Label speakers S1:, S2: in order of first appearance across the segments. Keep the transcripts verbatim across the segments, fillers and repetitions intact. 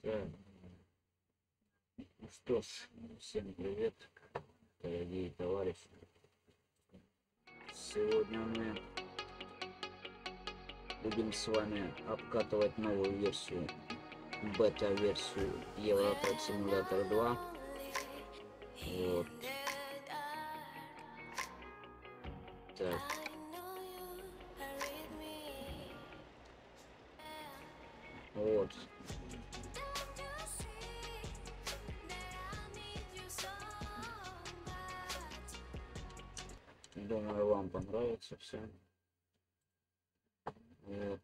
S1: Так. Ну что ж, всем привет, дорогие товарищи. Сегодня мы будем с вами обкатывать новую версию, бета-версию Евротрак Simulator два. Вот. Так. Вот. Думаю, вам понравится все. Вот.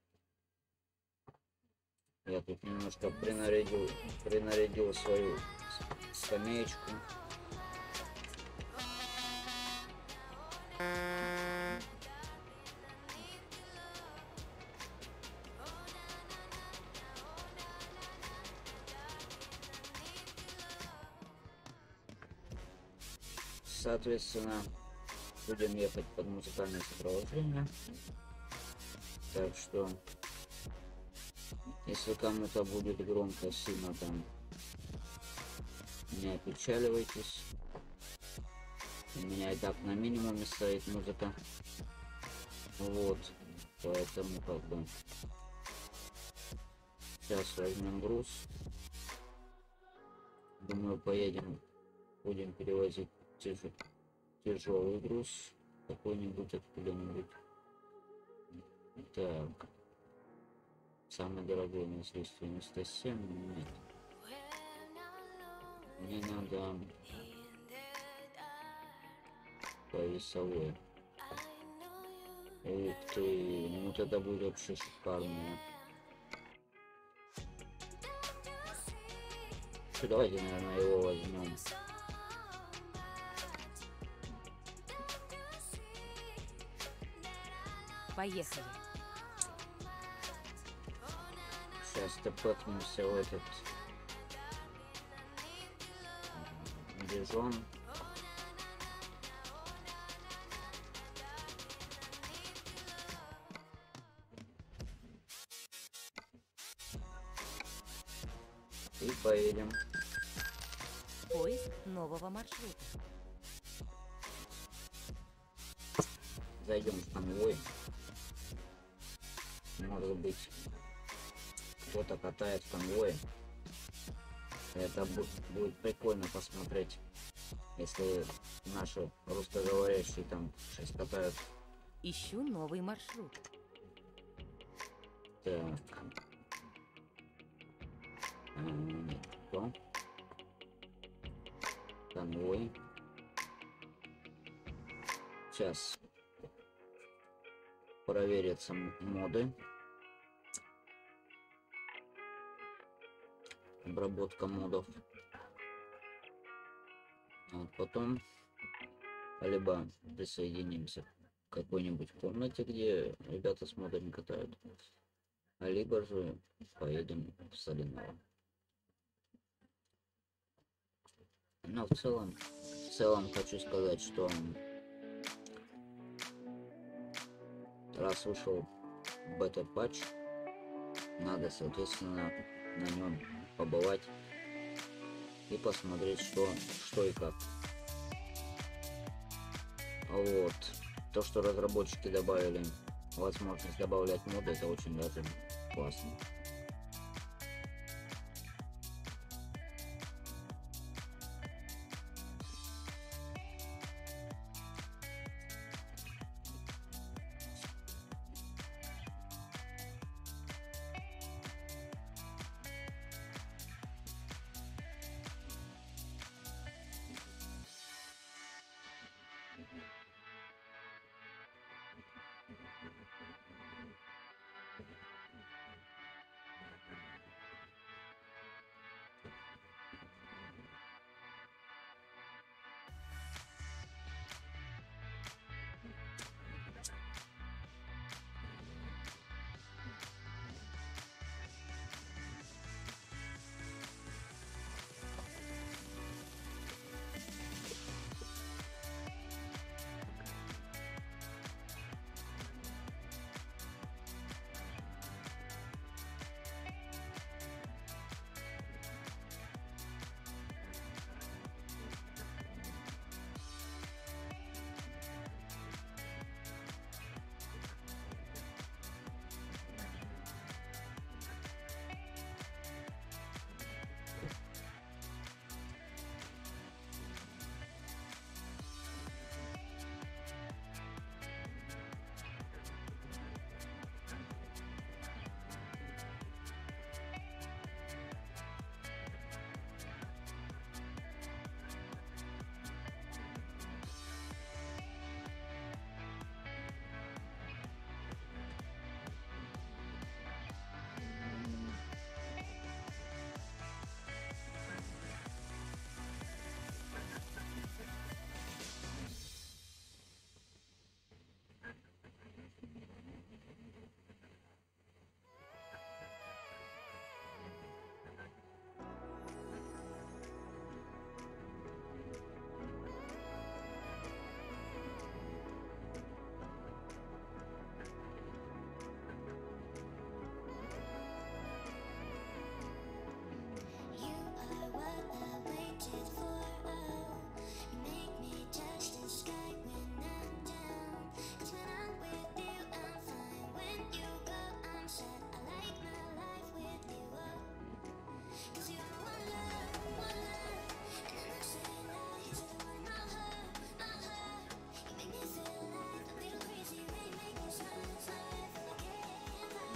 S1: Я тут немножко принарядил, принарядил свою скамеечку. Соответственно, будем ехать под музыкальное сопровождение. Так что, если кому-то будет громко, сильно там, не опечаливайтесь. У меня и так на минимуме стоит музыка. Вот, поэтому как бы сейчас возьмем груз. Думаю, поедем, будем перевозить тяж... тяжелый груз какой-нибудь откуда-нибудь. Так, самый дорогой у нас есть девяносто семь. Нет, мне надо повесовой. Ух ты, ну тогда будет вообще шикарно. Давайте, наверное, его возьмем.
S2: Поехали.
S1: Сейчас топнемся в этот дижон. И поедем.
S2: Поиск нового маршрута.
S1: Зайдем в конвой. Может быть, кто-то катает в конвое. Это будет прикольно посмотреть, если наши русскоговорящие там сейчас катают.
S2: Ищу новый маршрут.
S1: Так. А, нет, кто? Конвой. Сейчас проверятся моды. Обработка модов. Вот потом либо присоединимся к какой-нибудь комнате, где ребята с модами катают, либо же поедем в Соленово. Но в целом, в целом хочу сказать, что раз вышел бета-патч, надо, соответственно, на нем побывать и посмотреть, что, что и как. Вот. То, что разработчики добавили возможность добавлять моды, это очень даже классно.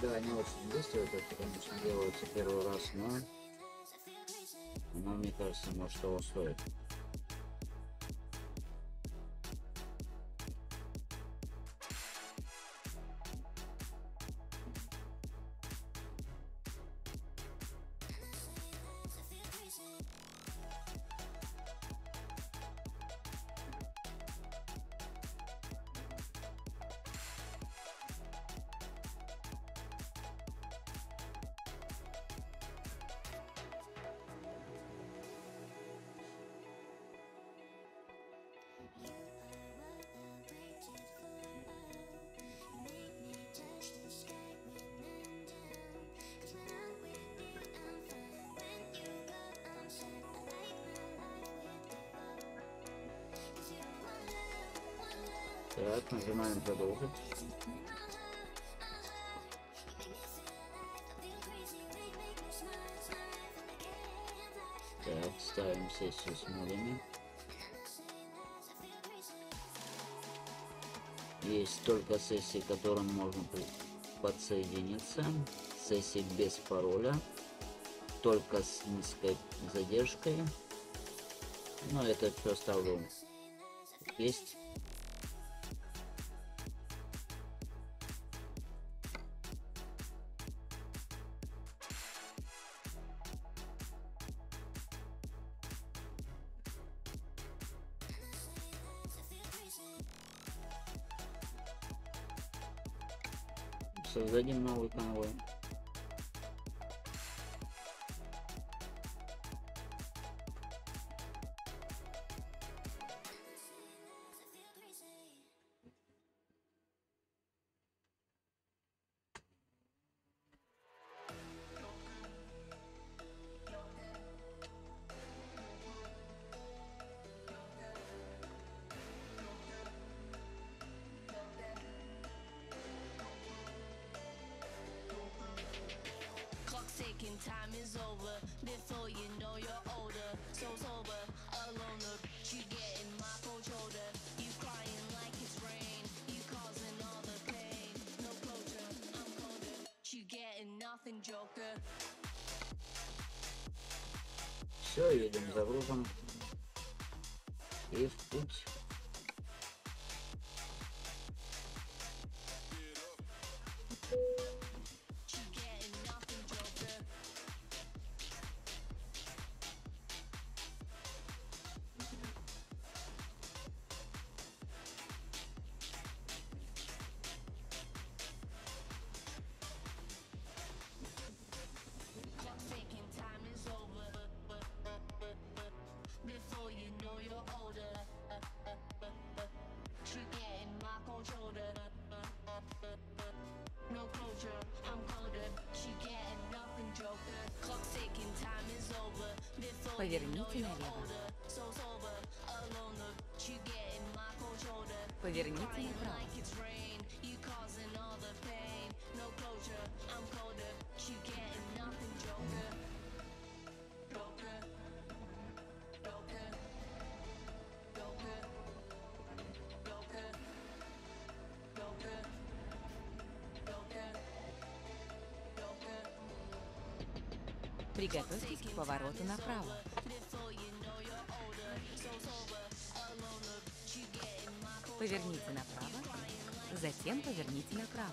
S1: Да, не очень быстро, это, конечно, делается первый раз, но оно, мне кажется, может того стоит. Так, нажимаем продолжить. Так, ставим сессию с модами. Есть только сессии, к которым можно подсоединиться. Сессии без пароля. Только с низкой задержкой. Но это все ставлю. Есть. Создадим новый конвой.
S3: Ticking, time is over. Before you know you're older. So sober, alone, but you getting my cold shoulder. You crying like it's rain. You causing all the pain. No closure, I'm colder. You getting nothing, Joker.
S1: Все, едем за грузом. И в путь.
S2: Поверните налево. Поверните направо. Приготовьтесь к повороту направо. Поверните направо, затем поверните направо.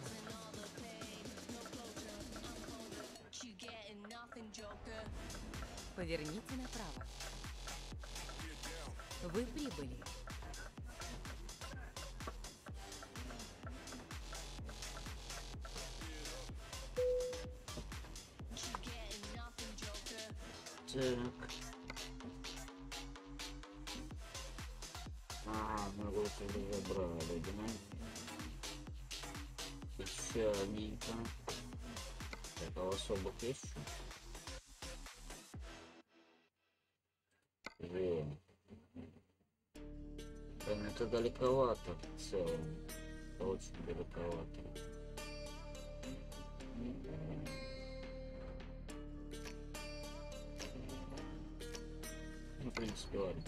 S2: Поверните направо. Вы прибыли.
S1: Так. Ага, мы вот уже забрали, да? Печальненько. Так, а особых есть еще? Во. Блин, это далековато в целом. Это очень далековато. Ну, в принципе, ладно.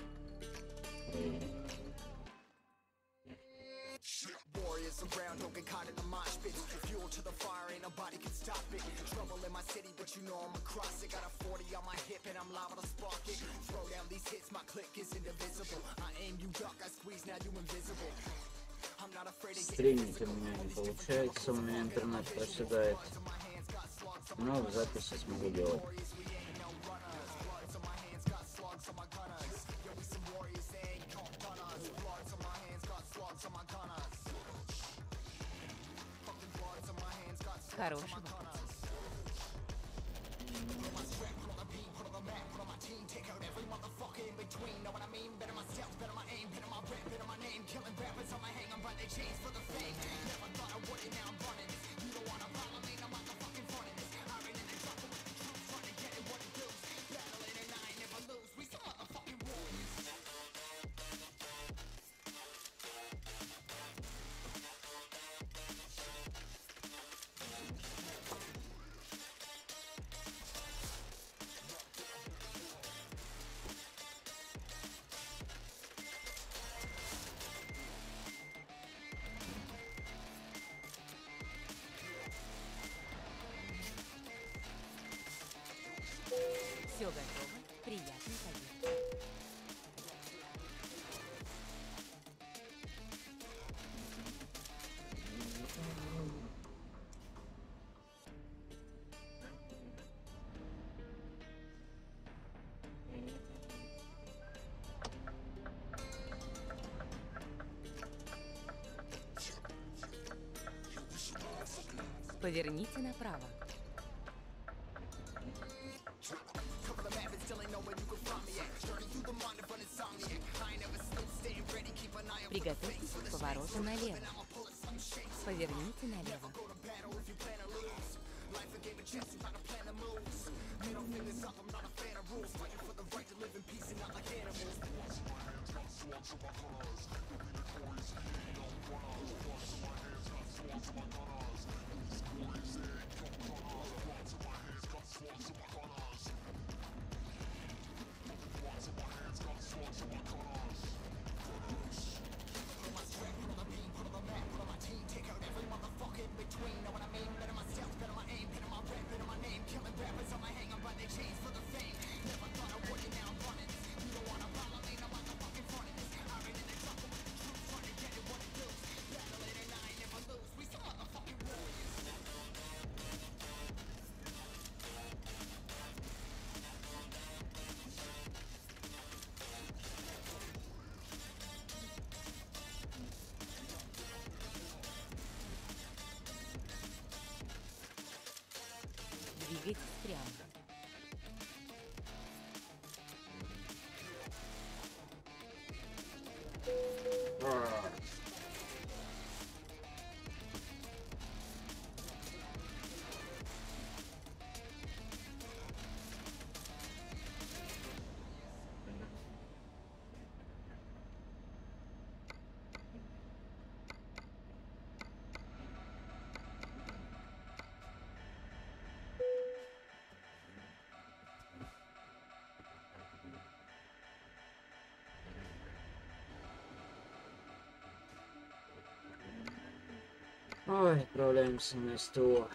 S1: Warriors around, don't get caught in the mosh pits. Fuel to the fire, ain't nobody can
S4: know I'm a cross it. Got a forty on my hip and I'm liable to spark it. Throw down these hits, my click is indivisible. I aim, you duck, I squeeze, now you invisible. I'm not afraid to get
S1: Стримить у меня не получается, у меня интернет проседает. Но в записи смогу делать.
S2: Хорошего пути. Все готово. Приятной поездки. Поверните направо. Приготовьтесь к повороту налево. Поверните налево. Двигайтесь прямо.
S1: Ой, отправляемся на СТО.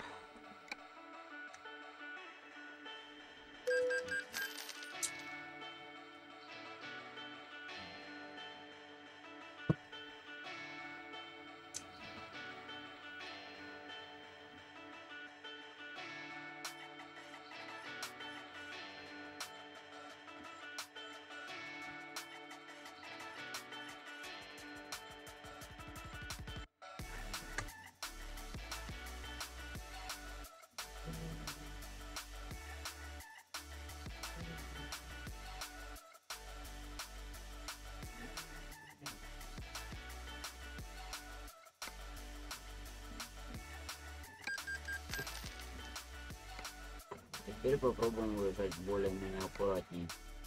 S1: Теперь попробуем выезжать более-менее аккуратнее.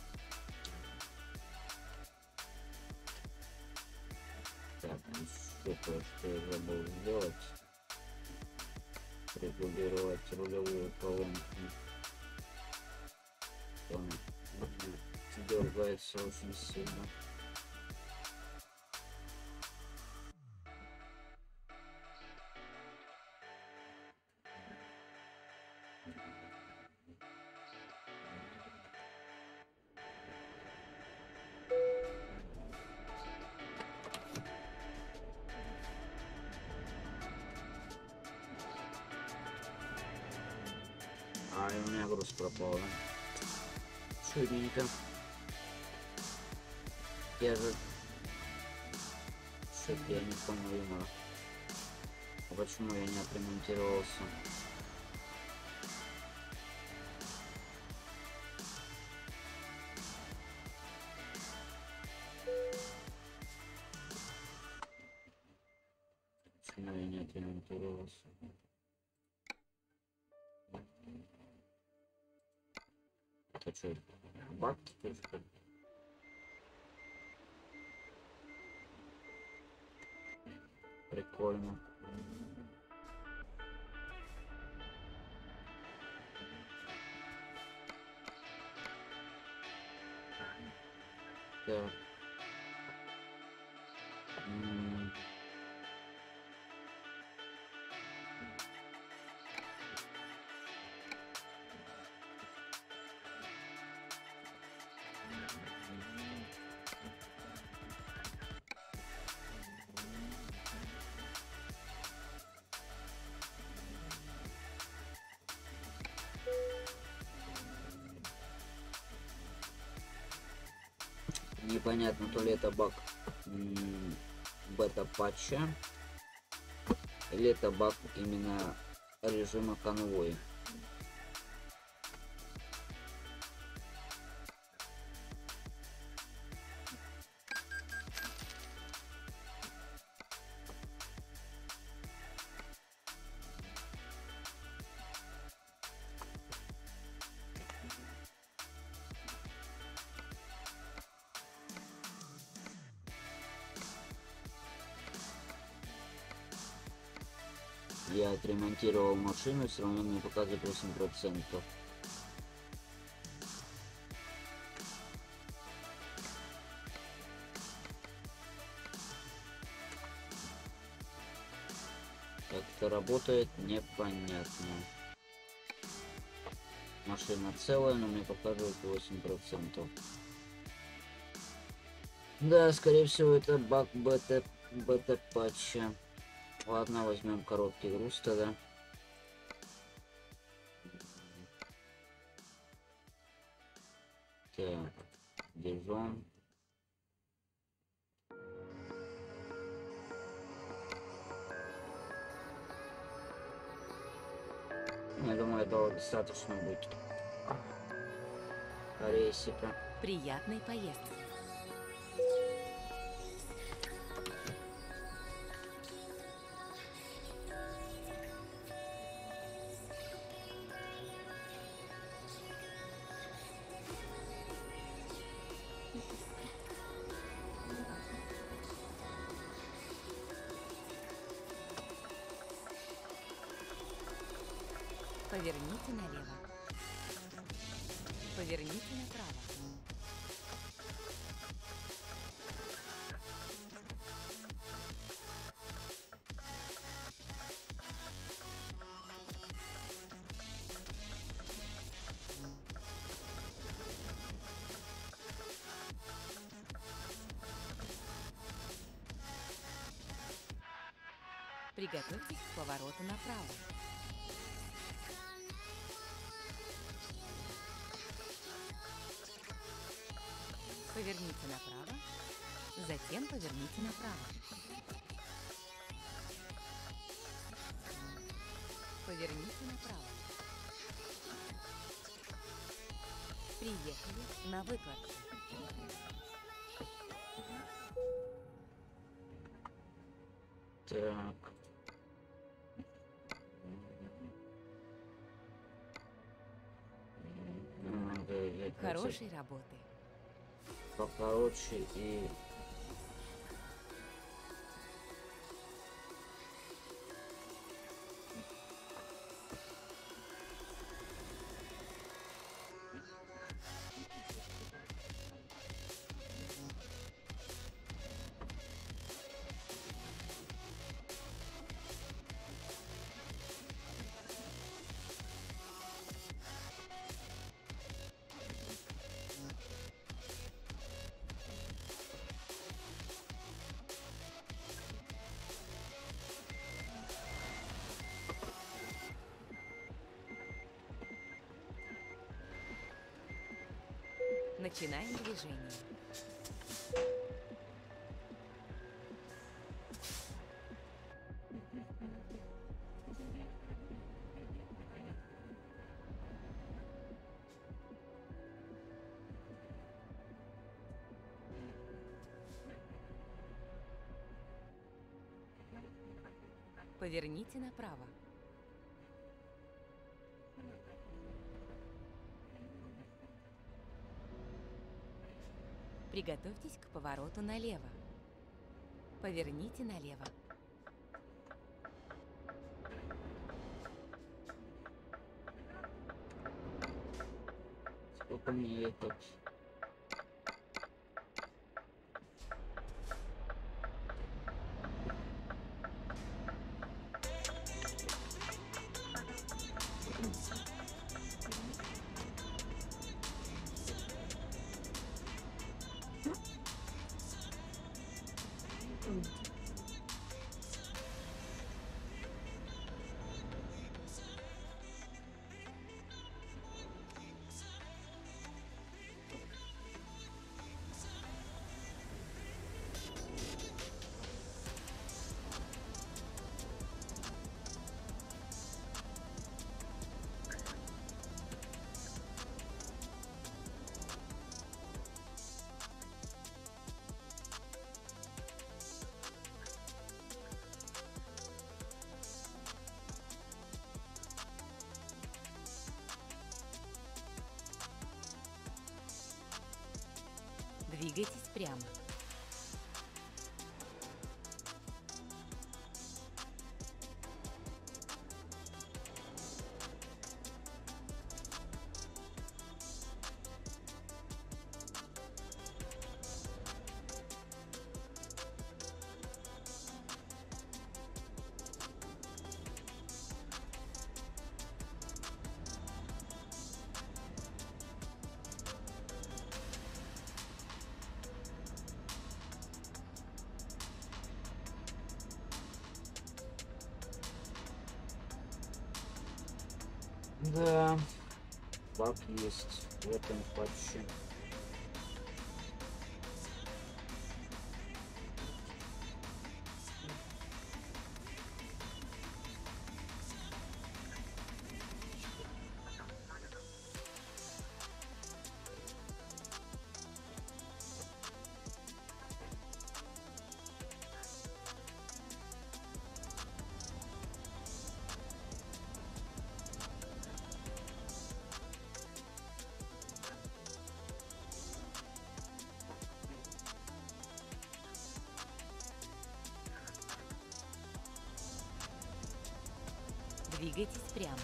S1: Так, еще кое-что я забыл сделать. Регулировать рулевую колонку. Он дергается очень сильно. пропало. Чудненько. Я же... Что-то я не понял юмора. А почему я не отремонтировался? Почему я не отремонтировался? Это что? Баг теперь, что ли? Прикольно. Так. М. Непонятно, то ли это баг м, бета-патча, или это баг именно режима конвой. Я отремонтировал машину, все равно мне показывает восемь процентов. Как это работает, непонятно. Машина целая, но мне показывает восемь процентов. Да, скорее всего, это баг бета, бета-патча. Ладно, возьмем короткий груз тогда. Так, бежим. Я думаю, этого достаточно будет. Рейсика.
S2: Приятной поездки. Поверните налево. Поверните направо. Приготовьтесь к повороту направо. Поверните направо, затем поверните направо. Поверните направо. Приехали на выкладку.
S1: Так. Надо взять
S2: Хорошей работы.
S1: покороче и...
S2: Начинаем движение. Поверните направо. Приготовьтесь к повороту налево. Поверните налево.
S1: Сколько мне ехать?
S2: Двигайтесь прямо.
S1: Да, баг есть в этом патче.
S2: Двигайтесь прямо.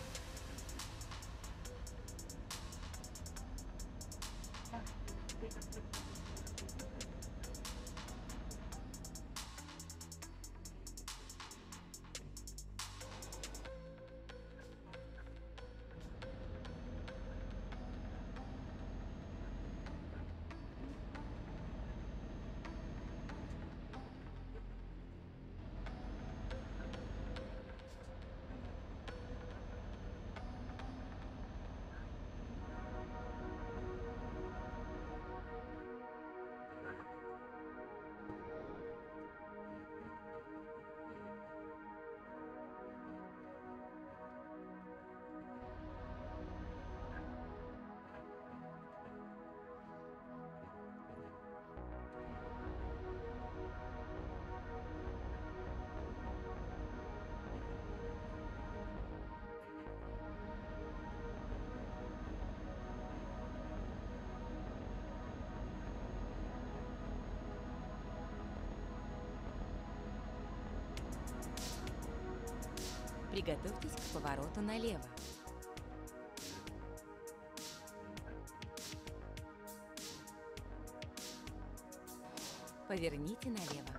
S2: Приготовьтесь к повороту налево. Поверните налево.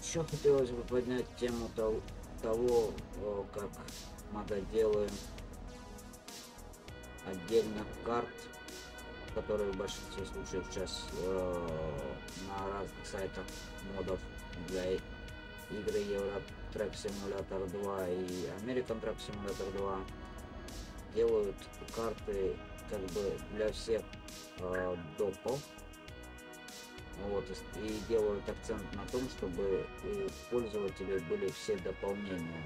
S1: Еще хотелось бы поднять тему того, того о, как мододелы отдельных карт, которые в большинстве случаев сейчас э, на разных сайтах модов для игры Euro Truck Simulator два и American Truck Simulator два делают карты как бы для всех э, допов. Вот, и делают акцент на том, чтобы у пользователей были все дополнения.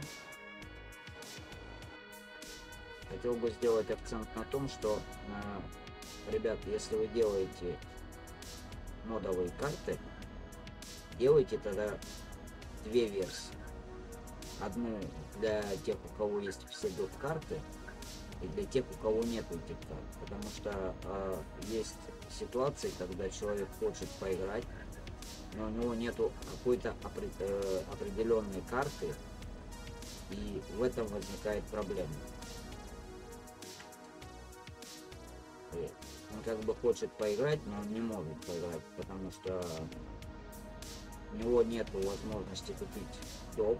S1: Хотел бы сделать акцент на том, что, э, ребят, если вы делаете модовые карты, делайте тогда две версии. Одну для тех, у кого есть все доп. Карты, и для тех, у кого нет этих карт. Потому что э, есть ситуации, когда человек хочет поиграть, но у него нету какой-то э, определенной карты, и в этом возникает проблема. Он как бы хочет поиграть, но он не может поиграть, потому что у него нету возможности купить доп.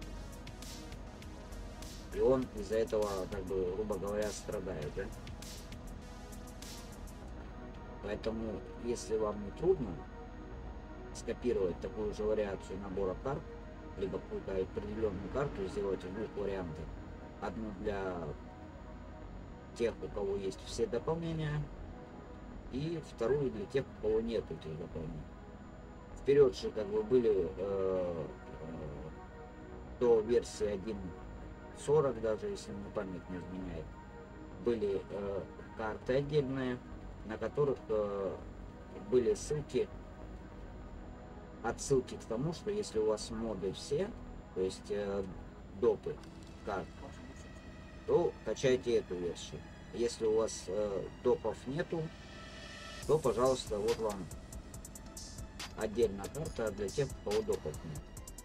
S1: И он из-за этого, как бы, грубо говоря, страдает, да? Поэтому, если вам не трудно скопировать такую же вариацию набора карт, либо какую-то определенную карту сделать в двух вариантах. Одну для тех, у кого есть все дополнения, и вторую для тех, у кого нет этих дополнений. Вперед же, как бы, были э, э, до версии один сорок, даже если мне память не изменяет, были э, карты отдельные, на которых э, были ссылки, отсылки к тому, что если у вас моды все, то есть э, допы карт, то качайте эту версию. Если у вас э, допов нету, то, пожалуйста, вот вам отдельная карта для тех, у кого допов нет.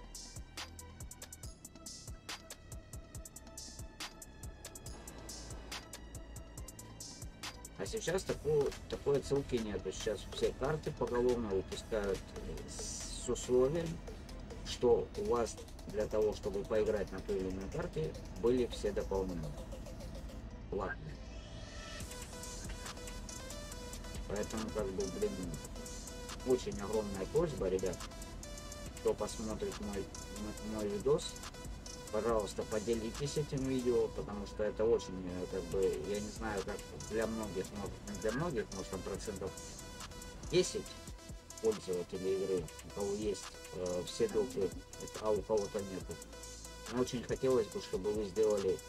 S1: А сейчас такой, такой отсылки нет. Сейчас все карты поголовно выпускают с условием, что у вас для того, чтобы поиграть на той или иной карте, были все дополнения платные. Поэтому, как бы, блин, очень огромная просьба, ребят, кто посмотрит мой, мой видос, пожалуйста, поделитесь этим видео, потому что это очень, как бы, я не знаю, как для многих, может, не для многих, может, там процентов десять пользователей игры, у кого есть э, все допы, а у кого-то нету. Но очень хотелось бы, чтобы вы сделали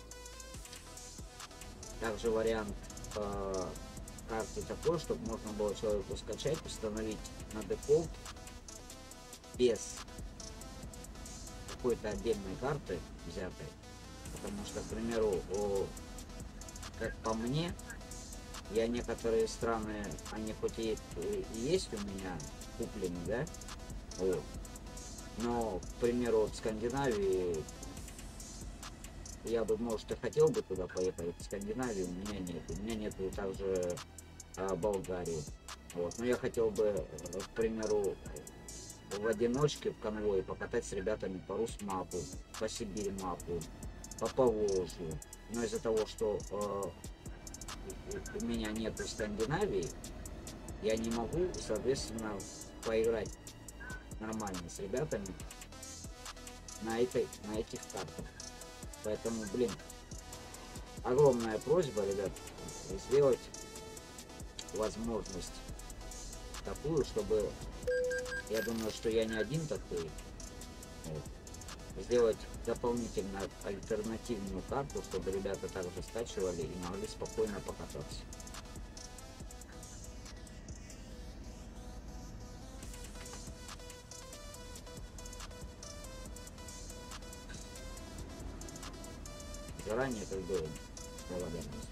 S1: также вариант э, карты такой, чтобы можно было человеку скачать, установить на дефолт без какой-то отдельной карты взятой. Потому что, к примеру, о, как по мне, я некоторые страны, они хоть и, и есть у меня куплены, да, вот, но, к примеру, в Скандинавии я бы, может, и хотел бы туда поехать, в Скандинавии у меня нет, у меня нету также а, Болгарии, вот, но я хотел бы, к примеру, в одиночке в конвое покатать с ребятами по Русмапу, по Сибири мапу, по Поволжью, но из-за того, что э, у меня нету Скандинавии, я не могу, соответственно, поиграть нормально с ребятами на этой, на этих картах. Поэтому, блин, огромная просьба, ребят, сделать возможность такую, чтобы, я думаю, что я не один такой, вот, сделать дополнительно альтернативную карту, чтобы ребята также скачивали и могли спокойно покататься. Заранее, как бы, благодарность.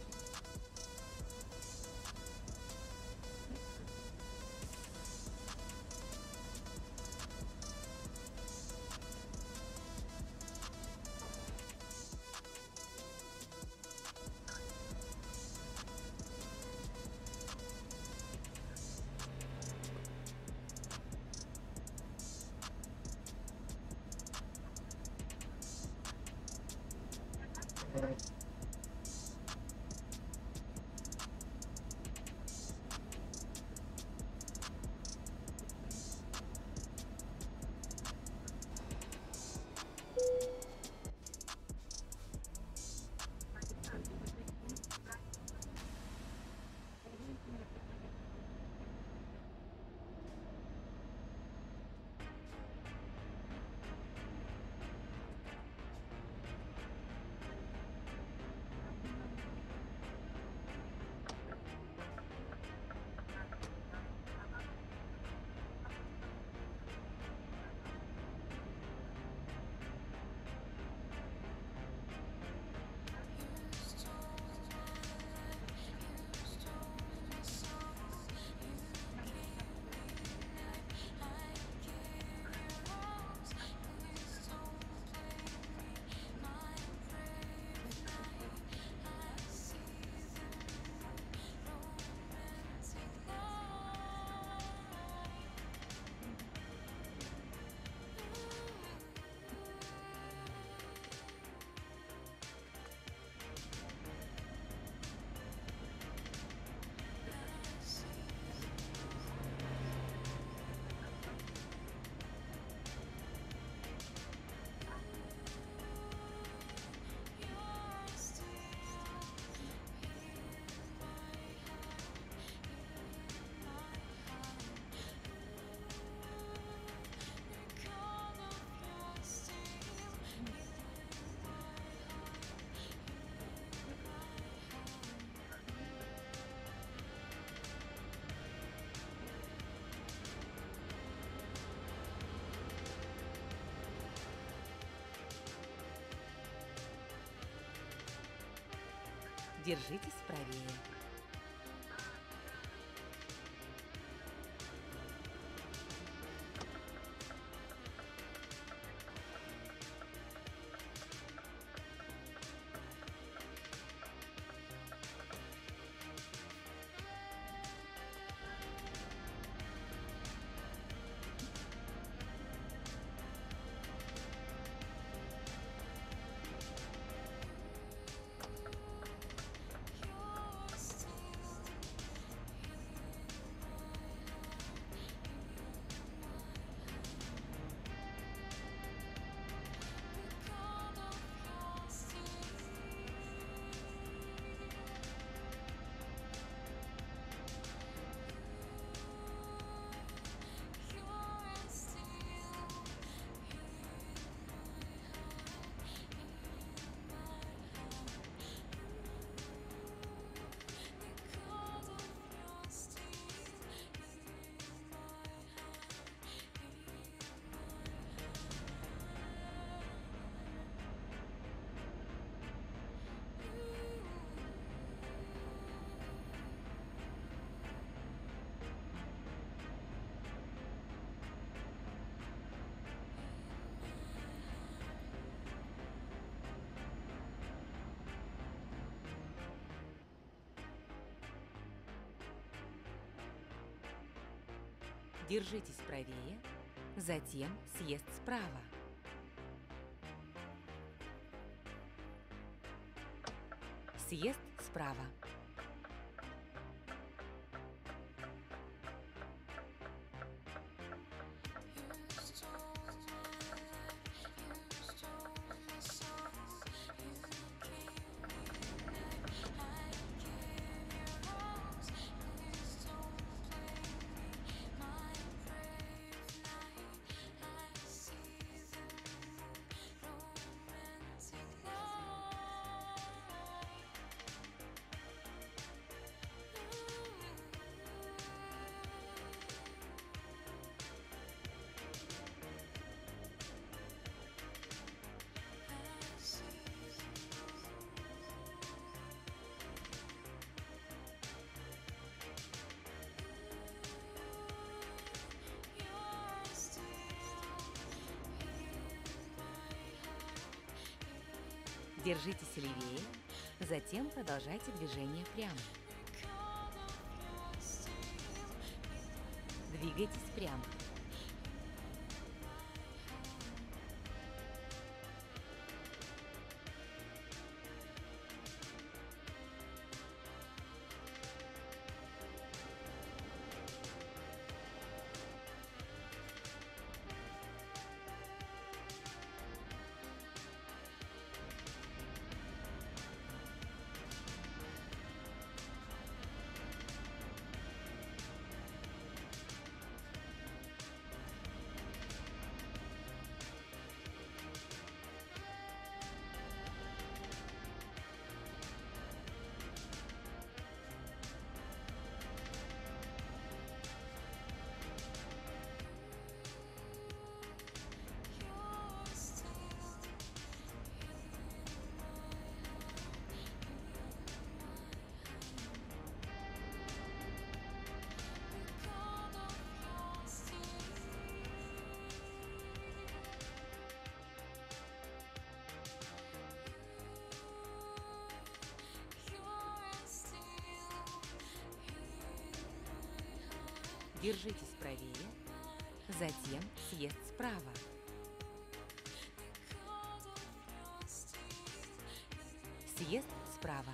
S2: Держитесь правее. Держитесь правее, затем съезд справа. Съезд справа. Держитесь левее, затем продолжайте движение прямо. Двигайтесь прямо. Держитесь правее, затем съезд справа. Съезд справа.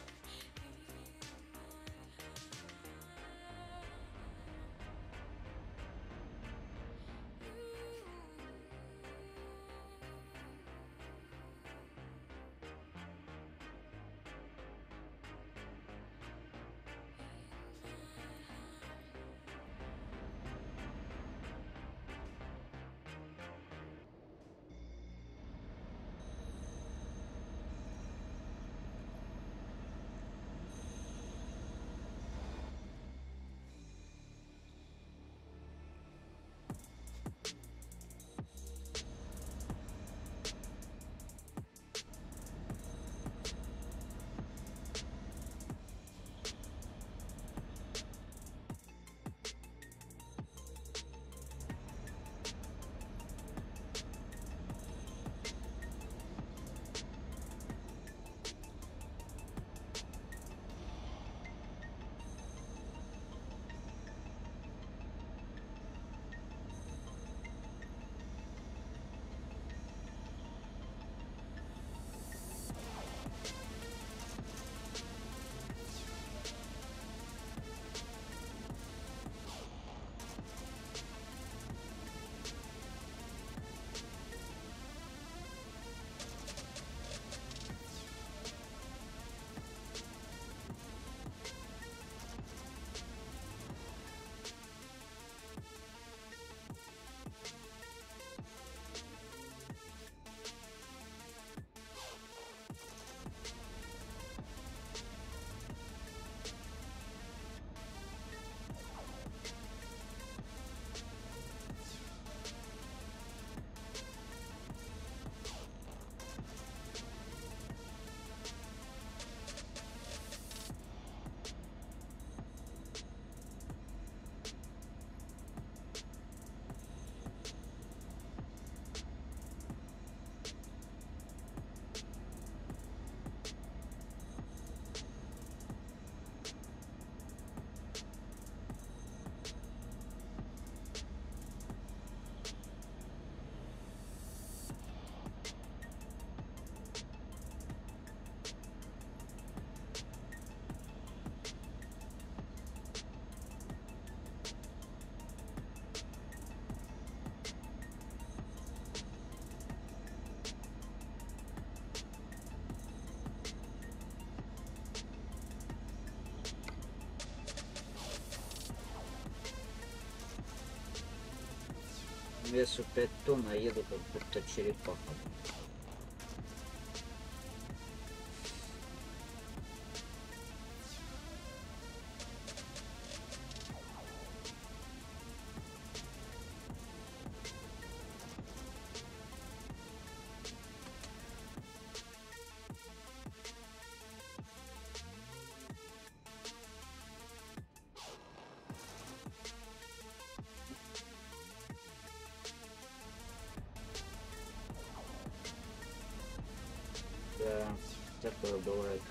S1: Весу пять тонн, а еду как будто черепаха. Да, такое бывает.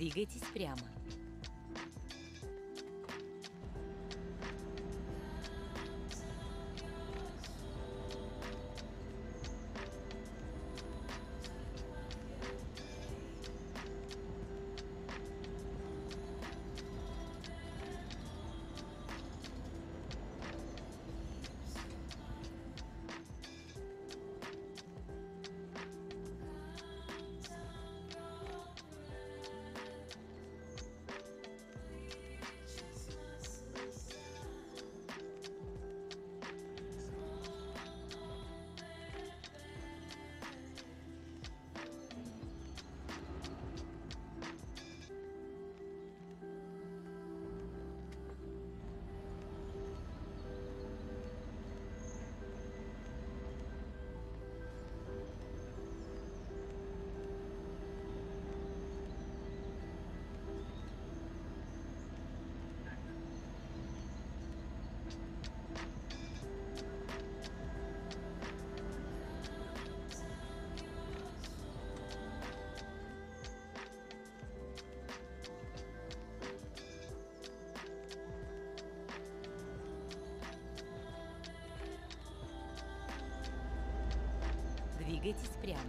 S2: Двигайтесь прямо. Двигайтесь прямо.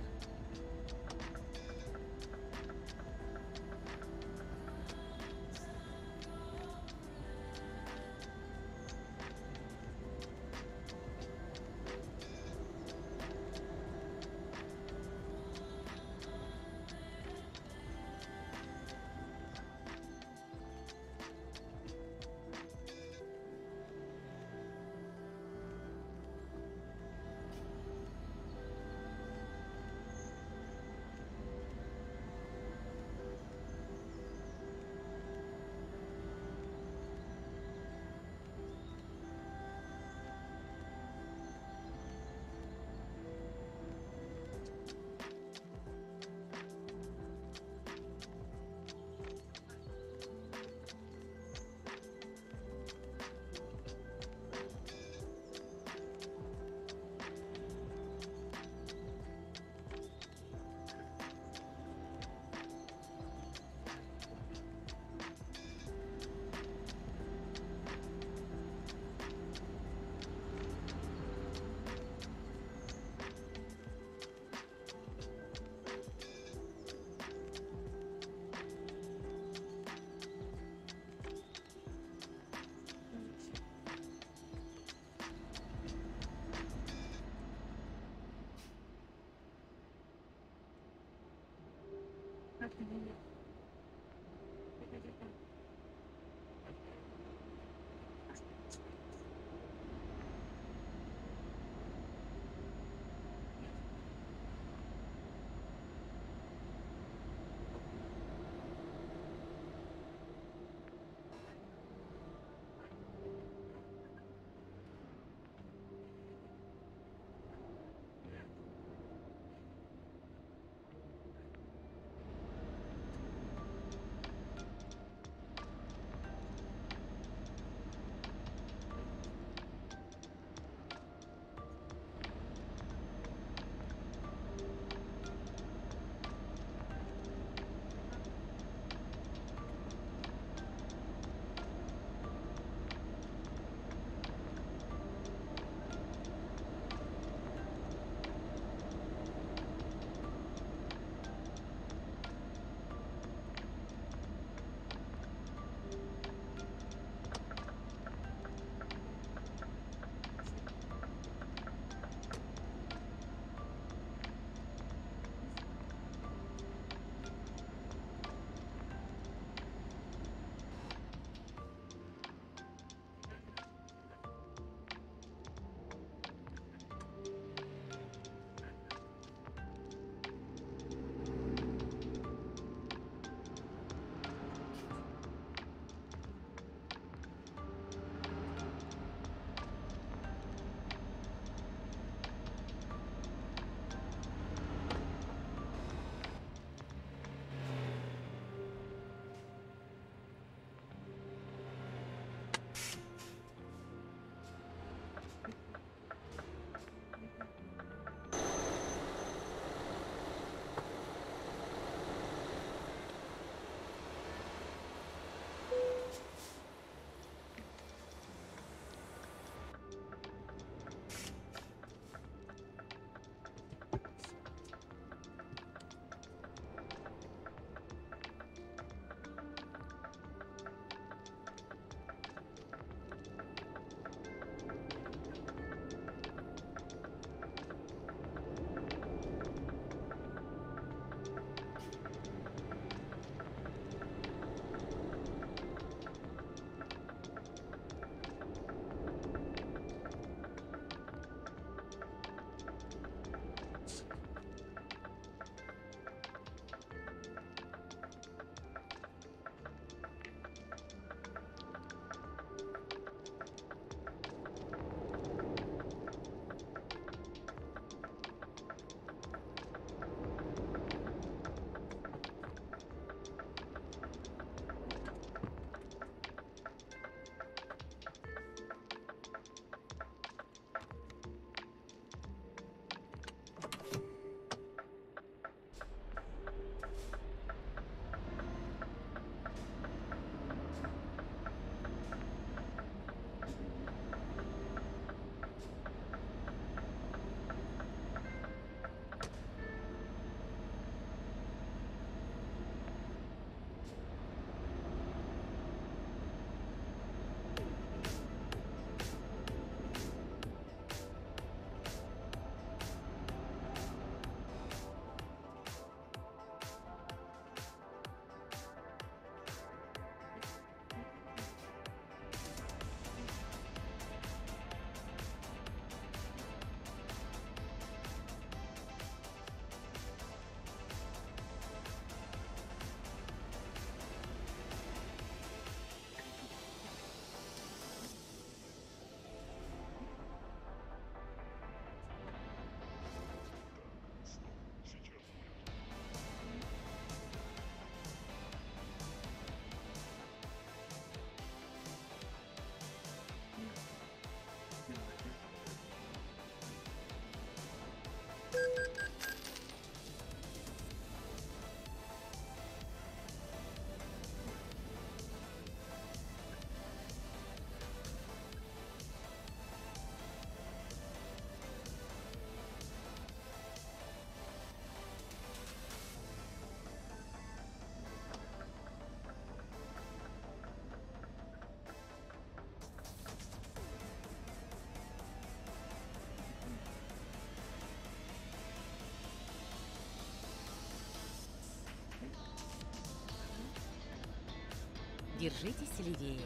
S2: Держитесь левее.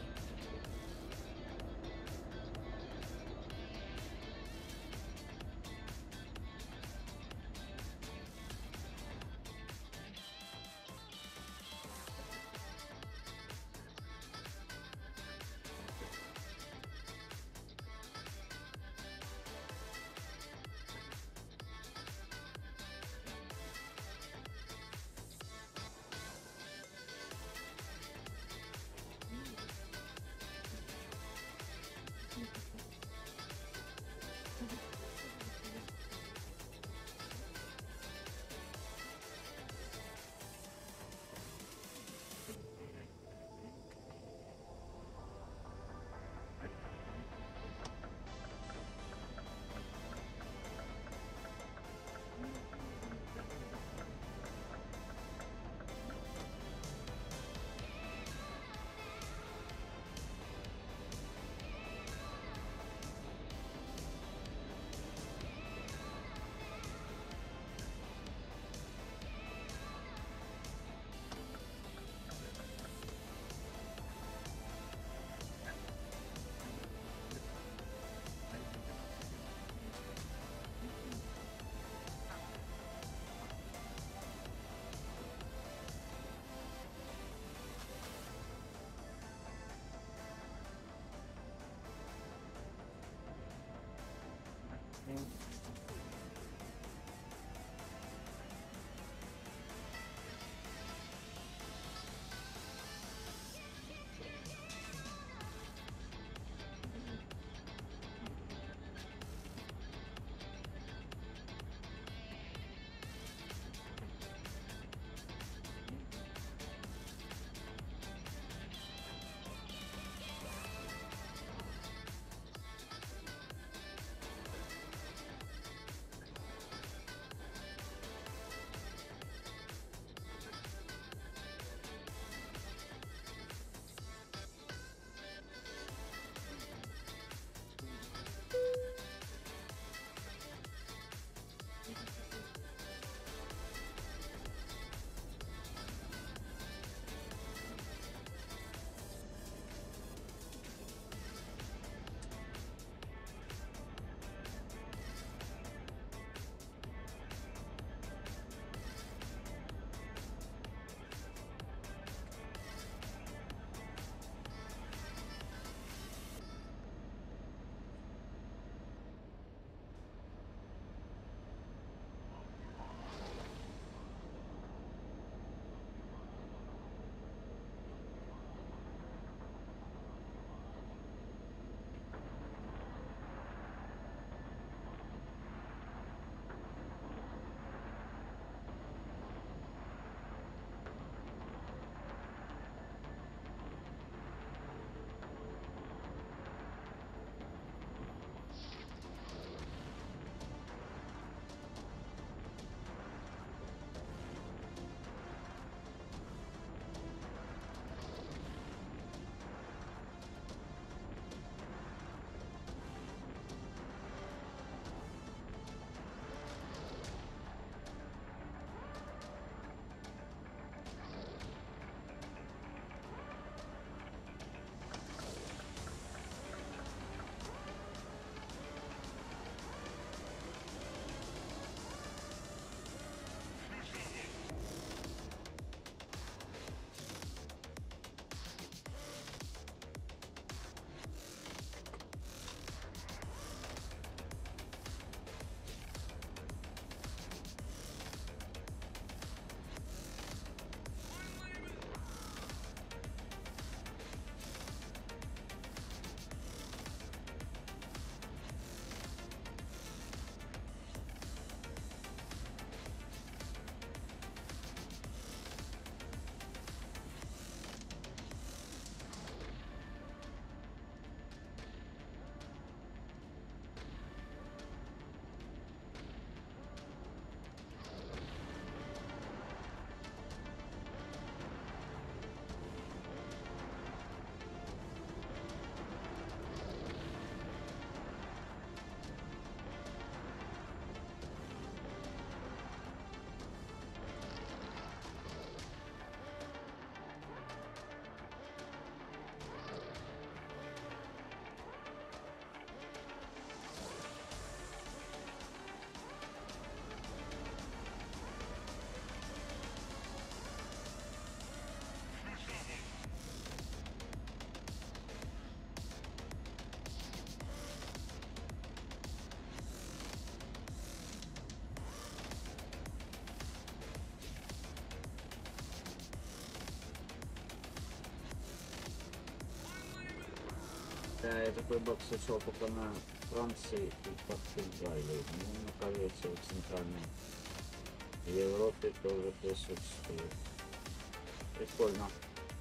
S1: Да, я такой бак встречал только на Франции и Португалии. Ну, оказывается, в Центральной Европе тоже присутствует. Прикольно.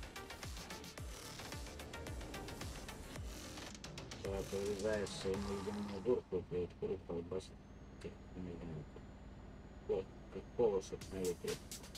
S1: Когда повязаешь свою невидимую дурку, перед куру колбасит тех невидимых. О, как колышек на ветре.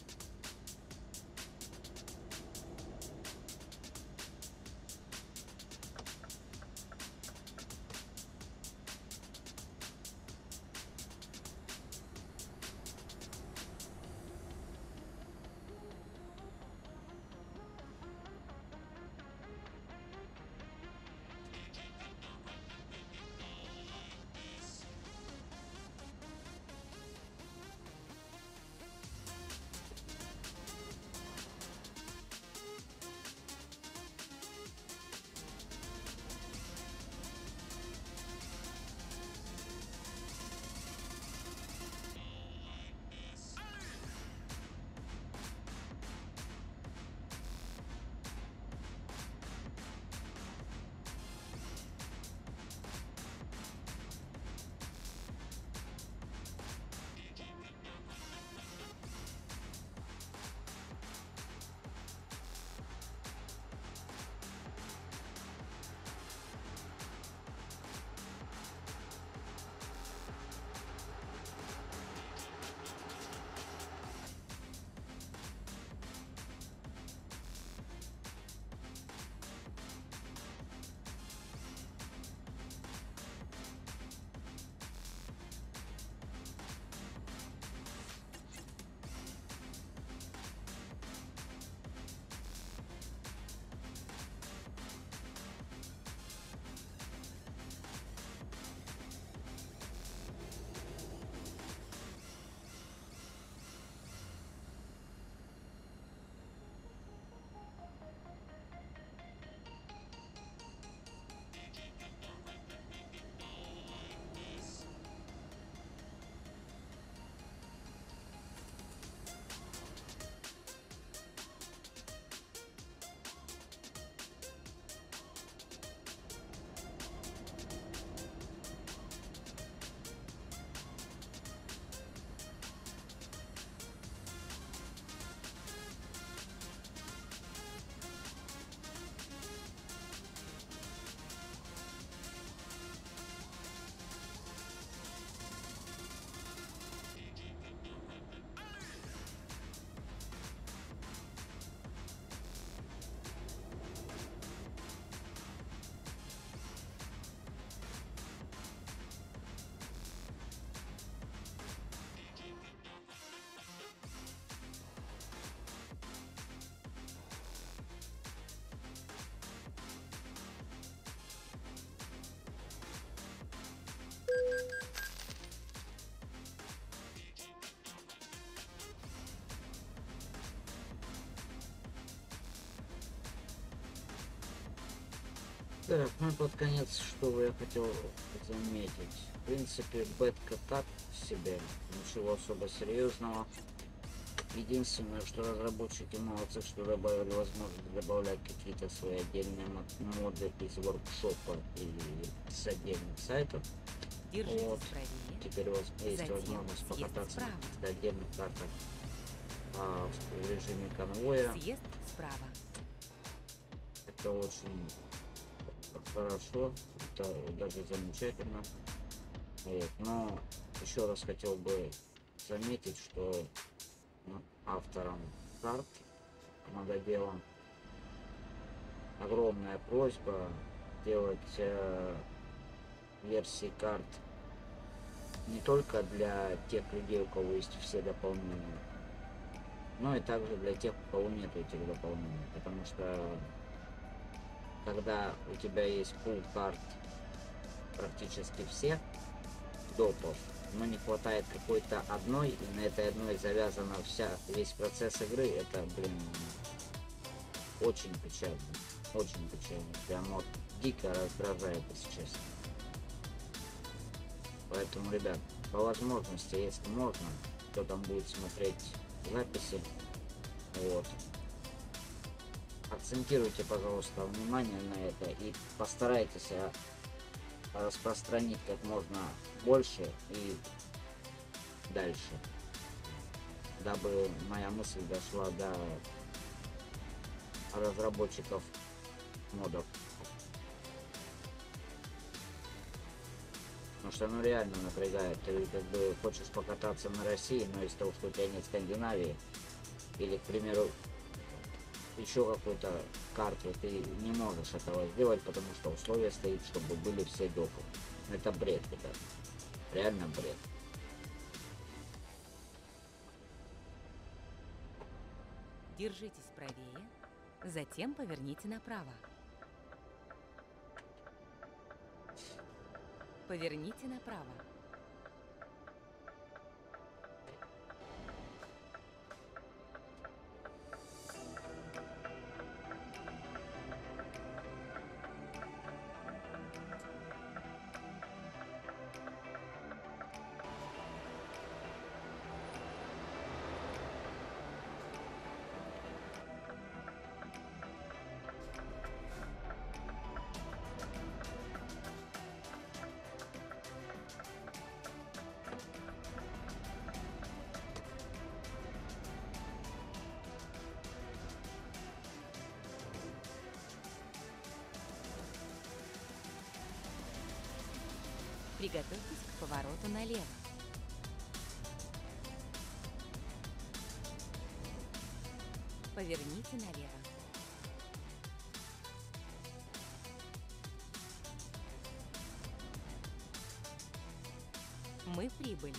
S1: Так, ну под конец, что я хотел заметить. В принципе, бетка так себе, ничего особо серьезного. Единственное, что разработчики молодцы, что добавили возможность добавлять какие-то свои отдельные моды из воркшопа или с отдельных сайтов.
S2: Держитесь
S1: Вот.
S2: правее.
S1: Теперь у вас есть
S2: Затем
S1: возможность
S2: съезд
S1: покататься на
S2: справа.
S1: каких-то отдельных картах а, в режиме конвоя.
S2: Съезд справа.
S1: Это очень хорошо, это даже замечательно. Вот. Но еще раз хотел бы заметить, что ну, авторам карт, командоделам, огромная просьба делать э, версии карт не только для тех людей, у кого есть все дополнения, но и также для тех, у кого нет этих дополнений, потому что когда у тебя есть пул карт практически все допов, но не хватает какой-то одной, и на этой одной завязана вся весь процесс игры, это, блин, очень печально, очень печально, прям вот дико раздражает, если честно. Поэтому, ребят, по возможности, если можно, кто там будет смотреть записи, вот, акцентируйте, пожалуйста, внимание на это и постарайтесь а, распространить как можно больше и дальше, дабы моя мысль дошла до разработчиков модов. Потому что ну реально напрягает. Ты как бы хочешь покататься на России, но из-за того, что у тебя нет Скандинавии, или, к примеру, еще какой-то карты, ты не можешь этого сделать, потому что условие стоит, чтобы были все допы. Это бред, ребят. Реально бред.
S2: Держитесь правее, затем поверните направо. Поверните направо. Приготовьтесь к повороту налево. Поверните налево. Мы прибыли.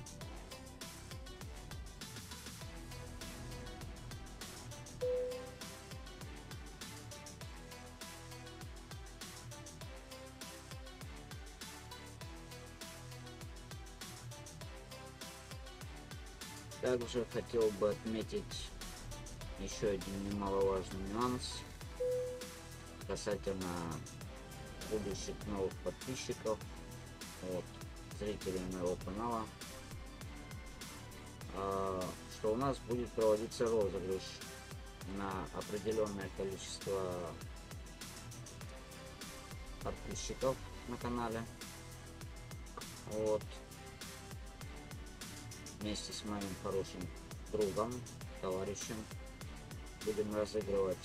S1: Также хотел бы отметить еще один немаловажный нюанс касательно будущих новых подписчиков, вот, зрителей моего канала, а, что у нас будет проводиться розыгрыш на определенное количество подписчиков на канале. Вот. Вместе с моим хорошим другом, товарищем будем разыгрывать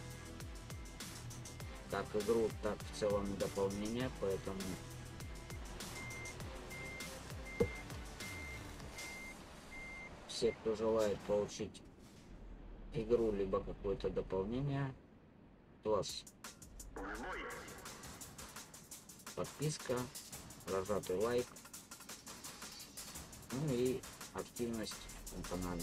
S1: как игру, так в целом и дополнение, поэтому все, кто желает получить игру либо какое-то дополнение, класс, подписка, прожатый лайк, ну и активность на канале.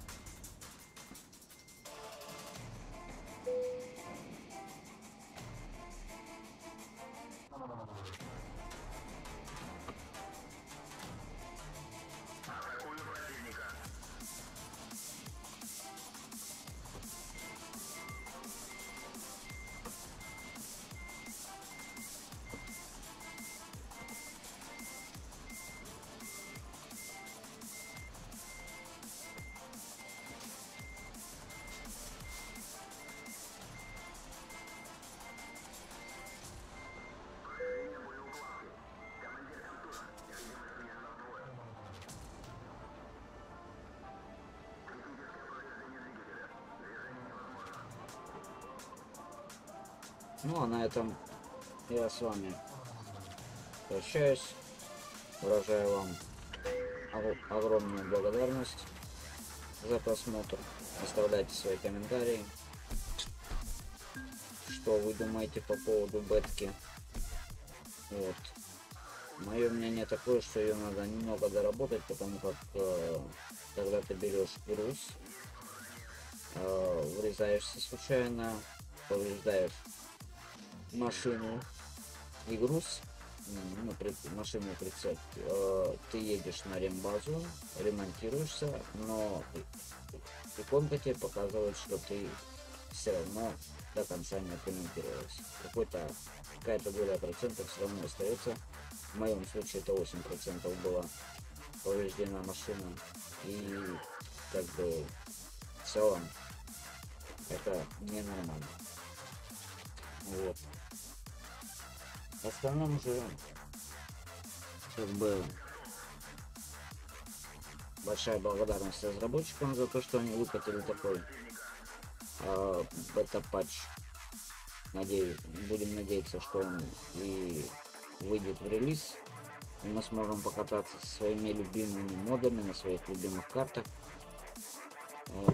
S1: Ну а на этом я с вами прощаюсь. Выражаю вам огромную благодарность за просмотр. Оставляйте свои комментарии, что вы думаете по поводу бетки. Вот. Мое мнение такое, что ее надо немного доработать, потому как э, когда ты берешь груз, э, врезаешься случайно, повреждаешь машину и груз, ну, при, машину прицеп, э, ты едешь на рембазу, ремонтируешься, но иконка тебе показывает, что ты все равно до конца не отремонтировался. Какой-то какая-то доля процентов все равно остается. В моем случае это восемь процентов была повреждена машина, и как бы в целом это ненормально. Вот. В остальном же, как бы, большая благодарность разработчикам за то, что они выкатили такой э, бета-патч. Надеюсь, будем надеяться, что он и выйдет в релиз, и мы сможем покататься со своими любимыми модами на своих любимых картах. Вот.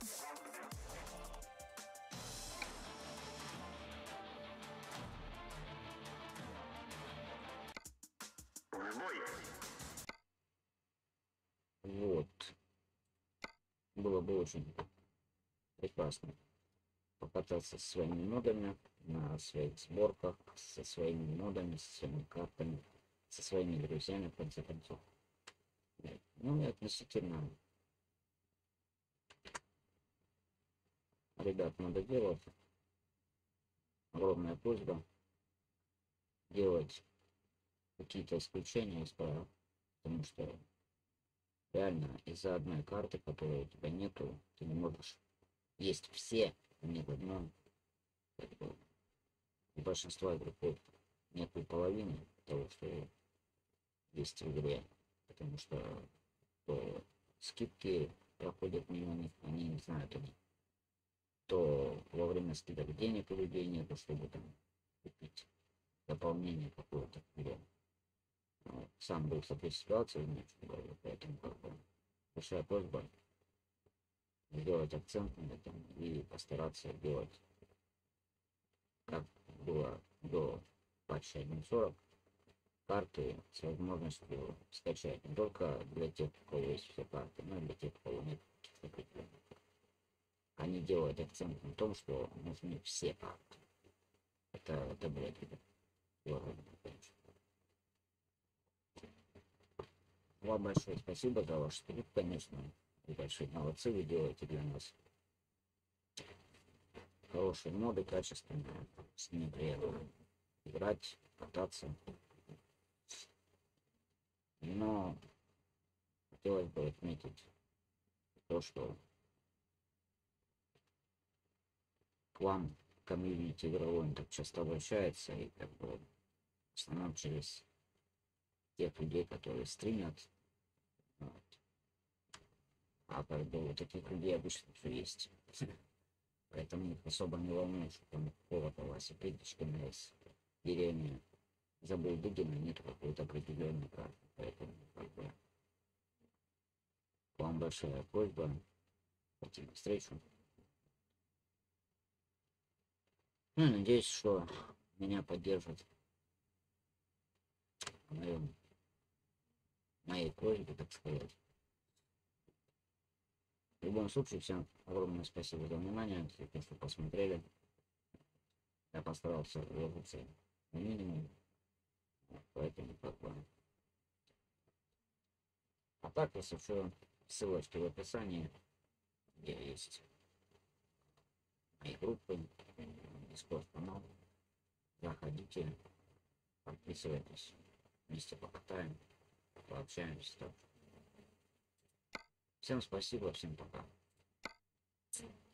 S1: Вот. Было бы очень прекрасно покататься со своими модами на своих сборках, со своими модами, со своими картами, со своими друзьями, в конце концов. Ну и относительно ребят надо делать. Огромная просьба делать какие-то исключения из правил, потому что реально из-за одной карты, которой у тебя нету, ты не можешь есть все, нет одной. У большинства игроков нету половины того, что есть в игре, потому что то скидки проходят мимо них, они не знают они. То во время скидок денег у людей нету, чтобы там купить дополнение какое-то. Сам был в такой ситуации, значит, говорю, поэтому как бы большая просьба сделать акцент на этом и постараться делать, как было до патча один точка сорок, карты с возможностью скачать не только для тех, у кого есть все карты, но и для тех, у кого нет каких-то определенных. Они делают акцент на том, что нужны все карты. Это, это блядь, дорого, конечно. Вам большое спасибо за ваш труд, конечно. Вы большие молодцы, вы делаете для нас хорошие моды, качественные, с ними приятно играть, кататься. Но хотелось бы отметить то, что к вам комьюнити игровой так часто обращается, и как бы в основном через тех людей, которые стримят. Вот. А как бы у таких людей обычно все есть. Поэтому их особо не волнует, что там какого-то велосипедчика из деревни забыл Дугина, нет какой-то определенной карты. Поэтому как бы к вам большая просьба пойти навстречу. Ну, надеюсь, что меня поддержат в моем, моей просьбе, так сказать. В любом случае, всем огромное спасибо за внимание, за то, что посмотрели. Я постарался вложиться на минимум, поэтому как бы... А так, если что, ссылочки в описании, где есть мои группы, Discord канал. Заходите, подписывайтесь, вместе покатаем, пообщаемся. Всем спасибо, всем пока.